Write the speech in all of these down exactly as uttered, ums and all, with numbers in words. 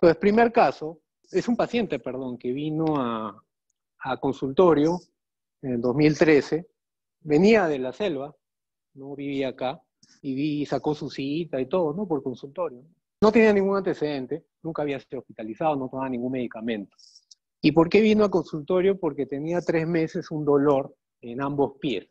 Entonces, primer caso, es un paciente, perdón, que vino a, a consultorio en el dos mil trece, venía de la selva, no vivía acá, y vi, sacó su cita y todo, ¿no? Por consultorio. No tenía ningún antecedente, nunca había sido hospitalizado, no tomaba ningún medicamento. ¿Y por qué vino a consultorio? Porque tenía tres meses un dolor en ambos pies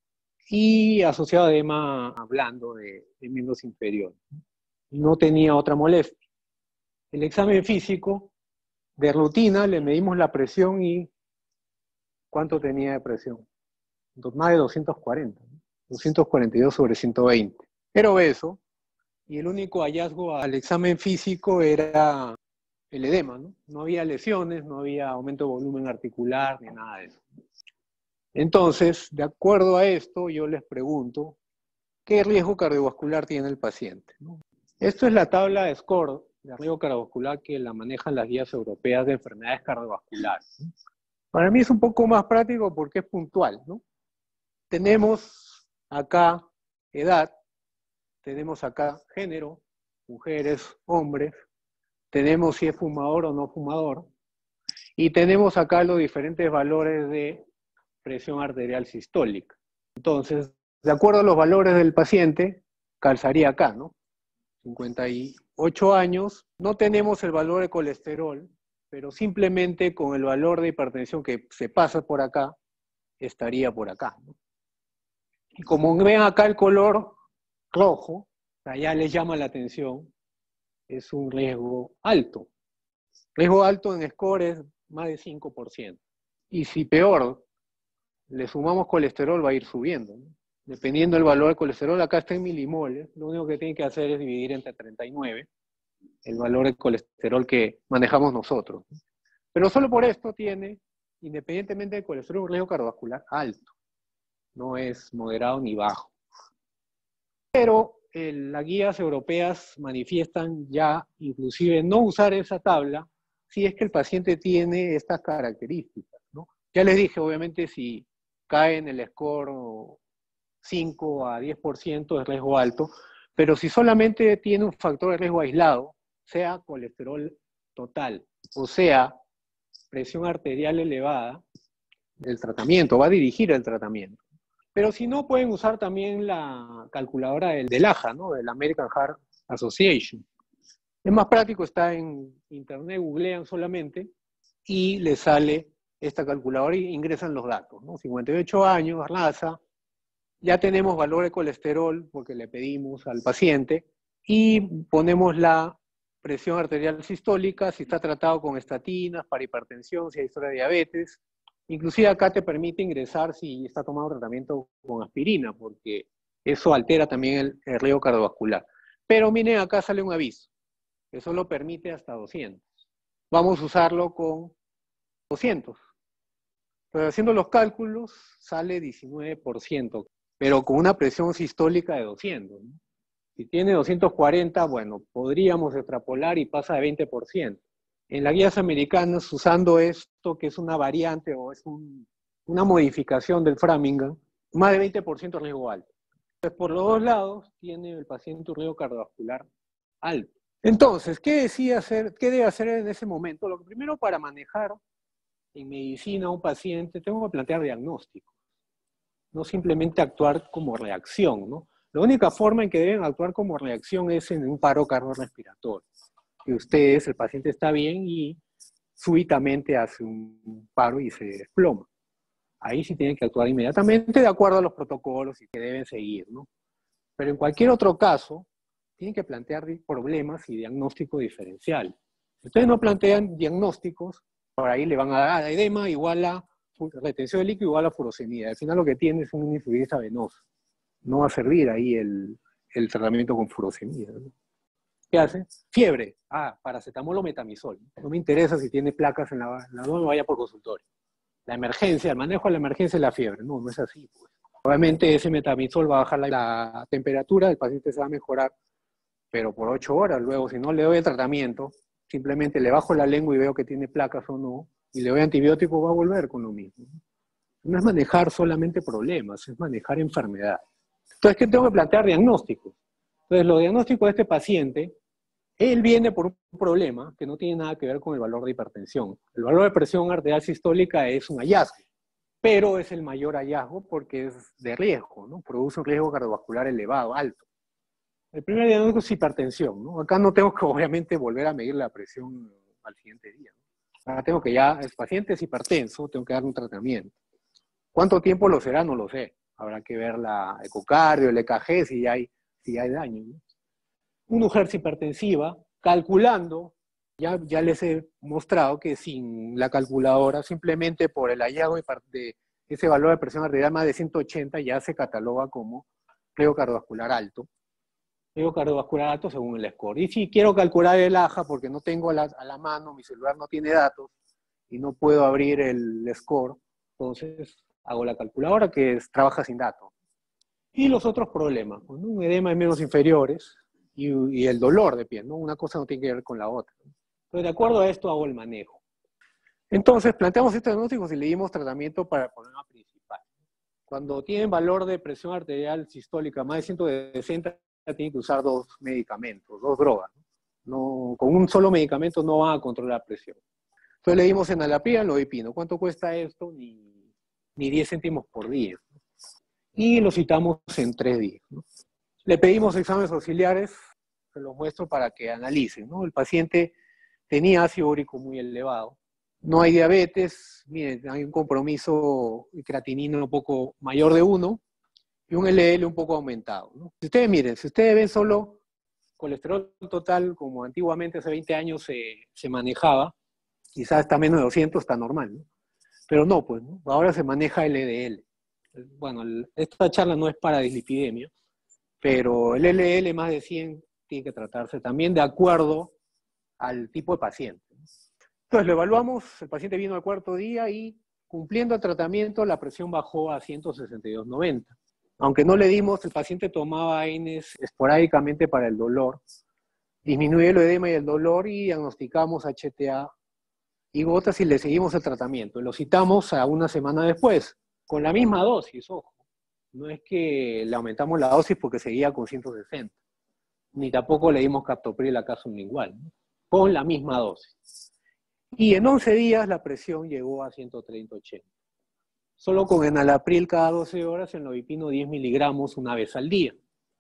y asociado a edema hablando de, de miembros inferiores. No tenía otra molestia. El examen físico de rutina le medimos la presión y ¿cuánto tenía de presión? Más de doscientos cuarenta, ¿no? doscientos cuarenta y dos sobre ciento veinte. Era obeso y el único hallazgo al examen físico era el edema, ¿no? No había lesiones, no había aumento de volumen articular, ni nada de eso. Entonces, de acuerdo a esto, yo les pregunto, ¿qué riesgo cardiovascular tiene el paciente, ¿no? Esto es la tabla de score de riesgo cardiovascular que la manejan las guías europeas de enfermedades cardiovasculares, ¿no? Para mí es un poco más práctico porque es puntual, ¿no? Tenemos acá edad, tenemos acá género, mujeres, hombres, tenemos si es fumador o no fumador, y tenemos acá los diferentes valores de presión arterial sistólica. Entonces, de acuerdo a los valores del paciente, calzaría acá, ¿no? cincuenta y ocho años, no tenemos el valor de colesterol, pero simplemente con el valor de hipertensión que se pasa por acá, estaría por acá, ¿no? Y como ven acá el color rojo, allá les llama la atención, es un riesgo alto. Riesgo alto en score es más de cinco por ciento. Y si peor, le sumamos colesterol, va a ir subiendo, ¿no? Dependiendo del valor de colesterol, acá está en milimoles, lo único que tienen que hacer es dividir entre treinta y nueve, el valor de colesterol que manejamos nosotros. Pero solo por esto tiene, independientemente del colesterol, un riesgo cardiovascular alto. No es moderado ni bajo. Pero eh, las guías europeas manifiestan ya, inclusive, no usar esa tabla si es que el paciente tiene estas características, ¿no? Ya les dije, obviamente, si cae en el score cinco a diez por ciento es riesgo alto, pero si solamente tiene un factor de riesgo aislado, sea colesterol total, o sea, presión arterial elevada, el tratamiento va a dirigir el tratamiento. Pero si no, pueden usar también la calculadora del, del A J A, ¿no? Del American Heart Association. Es más práctico, está en internet, googlean solamente y les sale esta calculadora y ingresan los datos, ¿no? cincuenta y ocho años, raza, ya tenemos valor de colesterol porque le pedimos al paciente y ponemos la presión arterial sistólica, si está tratado con estatinas, para hipertensión, si hay historia de diabetes. Inclusive acá te permite ingresar si está tomando tratamiento con aspirina, porque eso altera también el, el riesgo cardiovascular. Pero miren, acá sale un aviso, que solo permite hasta doscientos. Vamos a usarlo con doscientos. Pero haciendo los cálculos sale diecinueve por ciento, pero con una presión sistólica de doscientos, ¿no? Si tiene doscientos cuarenta, bueno, podríamos extrapolar y pasa de veinte por ciento. En las guías americanas, usando esto, que es una variante o es un, una modificación del Framingham, más de veinte por ciento riesgo alto. Entonces, por los dos lados, tiene el paciente un riesgo cardiovascular alto. Entonces, ¿qué decide hacer, qué debe hacer en ese momento? Lo que primero, para manejar en medicina a un paciente, tengo que plantear diagnóstico. No simplemente actuar como reacción, ¿no? La única forma en que deben actuar como reacción es en un paro cardiorrespiratorio. Que ustedes, el paciente está bien y súbitamente hace un paro y se desploma. Ahí sí tienen que actuar inmediatamente de acuerdo a los protocolos y que deben seguir, ¿no? Pero en cualquier otro caso, tienen que plantear problemas y diagnóstico diferencial. Si ustedes no plantean diagnósticos, por ahí le van a dar edema igual a retención de líquido igual a furosemida. Al final lo que tiene es una insuficiencia venosa. No va a servir ahí el, el tratamiento con furosemida, ¿no? ¿Qué hace? Fiebre. Ah, paracetamol o metamizol. No me interesa si tiene placas en la, la no me vaya por consultorio. La emergencia, el manejo de la emergencia es la fiebre. No, no es así, pues. Obviamente ese metamizol va a bajar la, la temperatura, el paciente se va a mejorar, pero por ocho horas. Luego, si no le doy el tratamiento, simplemente le bajo la lengua y veo que tiene placas o no, y le doy antibiótico, va a volver con lo mismo. No es manejar solamente problemas, es manejar enfermedades. Entonces, ¿qué tengo que plantear? Diagnósticos. Entonces, los diagnósticos de este paciente Él viene por un problema que no tiene nada que ver con el valor de hipertensión. El valor de presión arterial sistólica es un hallazgo, pero es el mayor hallazgo porque es de riesgo, ¿no? Produce un riesgo cardiovascular elevado, alto. El primer diagnóstico es hipertensión, ¿no? Acá no tengo que obviamente volver a medir la presión al siguiente día, ¿no? Acá tengo que ya, el paciente es hipertenso, tengo que darle un tratamiento. ¿Cuánto tiempo lo será? No lo sé. Habrá que ver la ecocardio, el E K G, si hay, si hay daño, ¿no? Una urgencia hipertensiva, calculando, ya, ya les he mostrado que sin la calculadora, simplemente por el hallazgo de ese valor de presión arterial más de ciento ochenta, ya se cataloga como riesgo cardiovascular alto. Riesgo cardiovascular alto según el score. Y si quiero calcular el A J A, porque no tengo a la, a la mano, mi celular no tiene datos, y no puedo abrir el score, entonces hago la calculadora que es, trabaja sin datos. Y los otros problemas, ¿no? Un edema de miembros inferiores, Y, y el dolor de pie, ¿no? Una cosa no tiene que ver con la otra. Entonces, de acuerdo a esto hago el manejo. Entonces, planteamos estos diagnósticos y le dimos tratamiento para el problema principal. Cuando tienen valor de presión arterial sistólica más de ciento sesenta, tienen que usar dos medicamentos, dos drogas, ¿no? No, con un solo medicamento no van a controlar la presión. Entonces le dimos enalapril, lodipino. ¿Cuánto cuesta esto? Ni, ni diez céntimos por día, ¿no? Y lo citamos en tres días, ¿no? Le pedimos exámenes auxiliares, se los muestro para que analicen, ¿no? El paciente tenía ácido úrico muy elevado, no hay diabetes, miren, hay un compromiso creatinino un poco mayor de uno y un L D L un poco aumentado, ¿no? Si ustedes miren, si ustedes ven solo colesterol total, como antiguamente hace veinte años se, se manejaba, quizás está menos de doscientos, está normal, ¿no? Pero no, pues, ¿no? Ahora se maneja L D L. Bueno, esta charla no es para dislipidemia, pero el L D L más de cien tiene que tratarse también de acuerdo al tipo de paciente. Entonces lo evaluamos, el paciente vino al cuarto día y cumpliendo el tratamiento la presión bajó a ciento sesenta y dos noventa. Aunque no le dimos, el paciente tomaba A I N Es esporádicamente para el dolor, disminuye el edema y el dolor y diagnosticamos H T A y gotas y le seguimos el tratamiento. Lo citamos a una semana después, con la misma dosis, ojo. No es que le aumentamos la dosis porque seguía con ciento sesenta, ni tampoco le dimos captopril a caso igual, ¿no? Con la misma dosis. Y en once días la presión llegó a ciento treinta ochenta. Solo con enalapril cada doce horas, en lodipino diez miligramos una vez al día.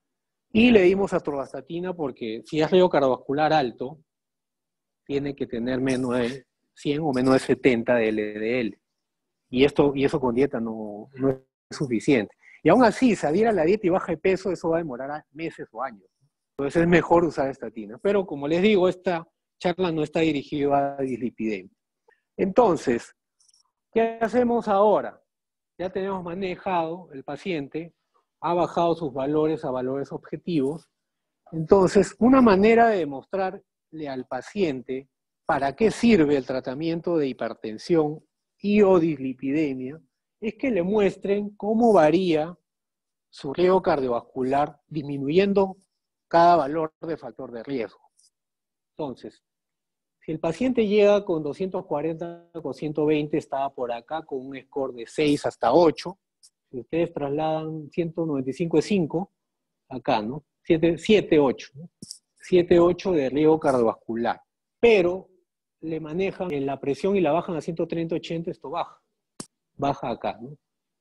Y le dimos atorvastatina porque si es riesgo cardiovascular alto, tiene que tener menos de cien o menos de setenta de L D L. Y, esto, y eso con dieta no, no es suficiente. Y aún así, si adhiera a la dieta y baja de peso, eso va a demorar meses o años. Entonces es mejor usar estatina. Pero como les digo, esta charla no está dirigida a dislipidemia. Entonces, ¿qué hacemos ahora? Ya tenemos manejado, el paciente ha bajado sus valores a valores objetivos. Entonces, una manera de demostrarle al paciente para qué sirve el tratamiento de hipertensión y o dislipidemia es que le muestren cómo varía su riesgo cardiovascular disminuyendo cada valor de factor de riesgo. Entonces, si el paciente llega con doscientos cuarenta, con ciento veinte, estaba por acá con un score de seis hasta ocho. Si ustedes trasladan ciento noventa y cinco es cinco, acá, ¿no? siete, ocho, ¿no? siete, ocho de riesgo cardiovascular. Pero le manejan en la presión y la bajan a ciento treinta, ochenta, esto baja. Baja acá, ¿no?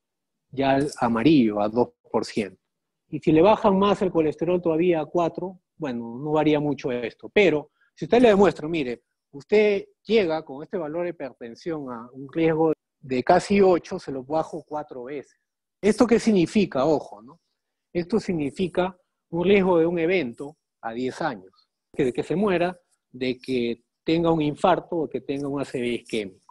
Ya al amarillo, a dos por ciento. Y si le bajan más el colesterol todavía a cuatro, bueno, no varía mucho esto. Pero si usted le demuestra, mire, usted llega con este valor de hipertensión a un riesgo de casi ocho, se lo bajo cuatro veces. ¿Esto qué significa? Ojo, ¿no? Esto significa un riesgo de un evento a diez años. Que de que se muera, de que tenga un infarto o que tenga un A C V isquémico.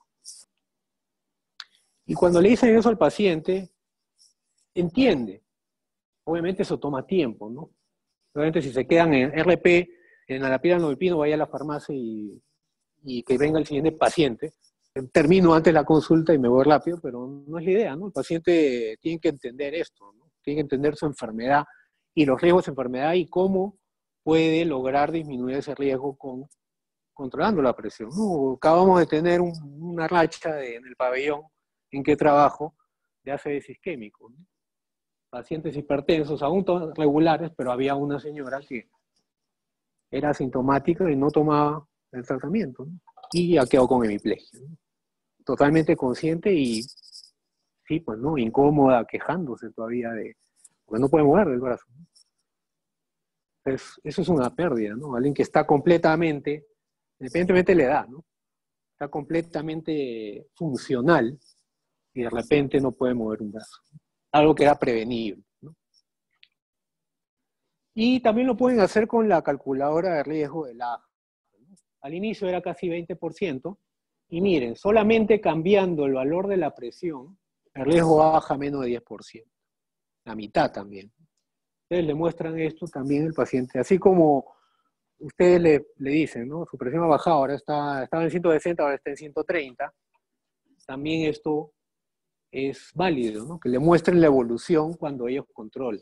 Y cuando le dicen eso al paciente, entiende. Obviamente eso toma tiempo, ¿no? Obviamente si se quedan en R P, en enalapril, lodipino, vaya a la farmacia y, y que venga el siguiente paciente. Termino antes la consulta y me voy rápido, pero no es la idea, ¿no? El paciente tiene que entender esto, ¿no? Tiene que entender su enfermedad y los riesgos de enfermedad y cómo puede lograr disminuir ese riesgo con, controlando la presión, ¿no? Acabamos de tener un, una racha de, en el pabellón en que trabajo de A C V isquémico, ¿no? Pacientes hipertensos, aún todos regulares, pero había una señora que era asintomática y no tomaba el tratamiento, ¿no? Y ya quedó con hemiplegia, ¿no? Totalmente consciente y, sí, pues, ¿no? Incómoda, quejándose todavía de, porque no puede mover el brazo, ¿no? Pues, eso es una pérdida, ¿no? Alguien que está completamente, independientemente de la edad, ¿no? Está completamente funcional y de repente no puede mover un brazo. Algo que era prevenible, ¿no? Y también lo pueden hacer con la calculadora de riesgo del A J A, ¿no? Al inicio era casi veinte por ciento, y miren, solamente cambiando el valor de la presión, el riesgo baja menos de diez por ciento. La mitad también. Ustedes le muestran esto también al paciente, así como ustedes le, le dicen, ¿no? Su presión ha bajado, ahora está, estaba en ciento sesenta, ahora está en ciento treinta. También esto es válido, ¿no? Que le muestren la evolución cuando ellos controlan.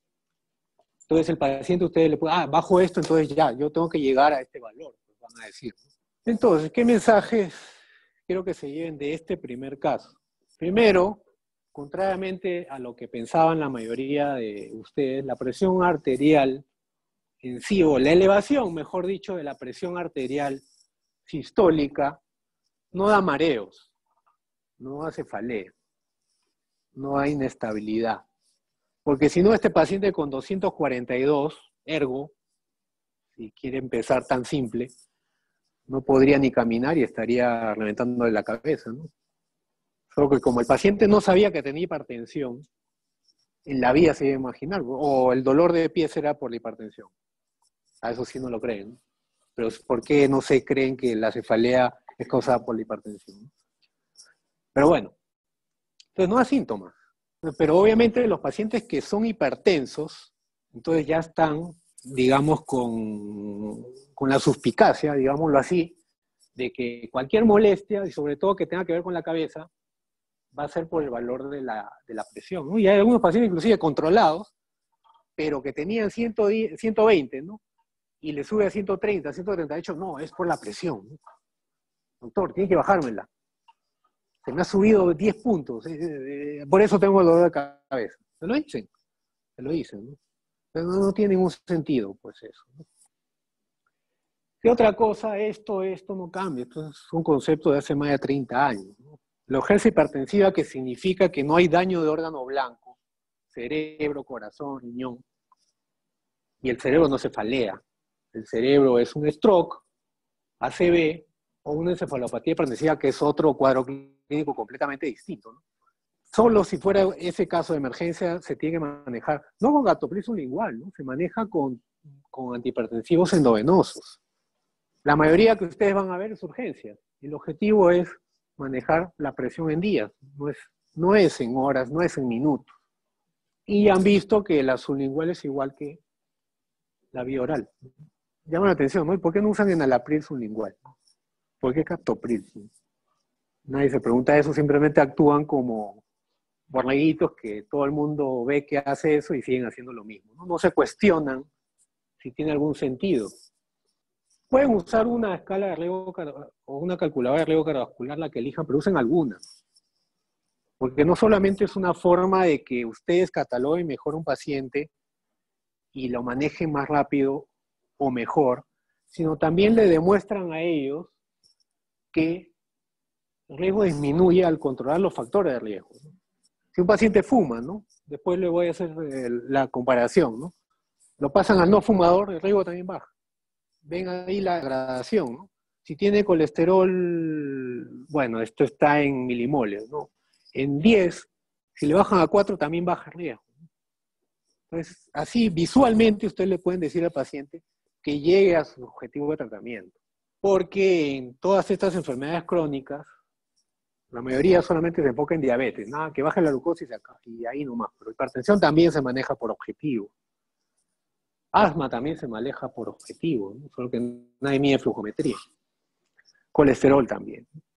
Entonces el paciente, ustedes le pueden, ah, bajo esto, entonces ya, yo tengo que llegar a este valor, pues van a decir, ¿no? Entonces, ¿qué mensajes quiero que se lleven de este primer caso? Primero, contrariamente a lo que pensaban la mayoría de ustedes, la presión arterial en sí, o la elevación, mejor dicho, de la presión arterial sistólica, no da mareos, no da cefalea, no hay inestabilidad. Porque si no, este paciente con doscientos cuarenta y dos, ergo, si quiere empezar tan simple, no podría ni caminar y estaría reventándole la cabeza, ¿no? Solo que como el paciente no sabía que tenía hipertensión, en la vida se iba a imaginar, o el dolor de pies era por la hipertensión. A eso sí no lo creen, ¿no? Pero ¿por qué no se creen que la cefalea es causada por la hipertensión? Pero bueno, entonces no da síntomas. Pero obviamente los pacientes que son hipertensos, entonces ya están, digamos, con, con la suspicacia, digámoslo así, de que cualquier molestia, y sobre todo que tenga que ver con la cabeza, va a ser por el valor de la, de la presión, ¿no? Y hay algunos pacientes inclusive controlados, pero que tenían ciento diez, ciento veinte, ¿no? Y le sube a ciento treinta, ciento treinta y ocho, no, es por la presión, ¿no? Doctor, tiene que bajármela. Se me ha subido diez puntos, eh, eh, por eso tengo el dolor de cabeza. Se lo dicen, se lo dicen, ¿no? Pero no, no tiene ningún sentido, pues eso, ¿no? ¿Qué otra cosa? Esto, esto no cambia, esto es un concepto de hace más de treinta años, ¿no? La urgencia hipertensiva, que significa que no hay daño de órgano blanco, cerebro, corazón, riñón, y el cerebro no cefalea. El cerebro es un stroke, A C V, o una encefalopatía hipertensiva, que es otro cuadro clínico completamente distinto, ¿no? Solo si fuera ese caso de emergencia se tiene que manejar, no con gastrocnemius sublingual, ¿no? Se maneja con, con antihipertensivos endovenosos. La mayoría que ustedes van a ver es urgencia. El objetivo es manejar la presión en días, no es, no es en horas, no es en minutos. Y han visto que la sublingual es igual que la vía oral. Llama la atención, ¿no? ¿Y por qué no usan enalapril sublingual? ¿Por qué captopril? Nadie se pregunta eso, simplemente actúan como borreguitos que todo el mundo ve que hace eso y siguen haciendo lo mismo, ¿no? No se cuestionan si tiene algún sentido. Pueden usar una escala de riesgo o una calculadora de riesgo cardiovascular, la que elijan, pero usen alguna. Porque no solamente es una forma de que ustedes cataloguen mejor un paciente y lo manejen más rápido o mejor, sino también le demuestran a ellos que el riesgo disminuye al controlar los factores de riesgo, ¿no? Si un paciente fuma, ¿no? Después le voy a hacer la comparación, ¿no? Lo pasan al no fumador, el riesgo también baja. Ven ahí la gradación, ¿no? Si tiene colesterol, bueno, esto está en milimoles, ¿no? En diez, si le bajan a cuatro, también baja el riesgo. Entonces, así visualmente ustedes le pueden decir al paciente que llegue a su objetivo de tratamiento. Porque en todas estas enfermedades crónicas, la mayoría solamente se enfoca en diabetes, nada, que baje la glucosa y se acaba, y ahí nomás. Pero hipertensión también se maneja por objetivo. Asma también se maneja por objetivo, ¿no? Solo que nadie mide flujometría. Colesterol también.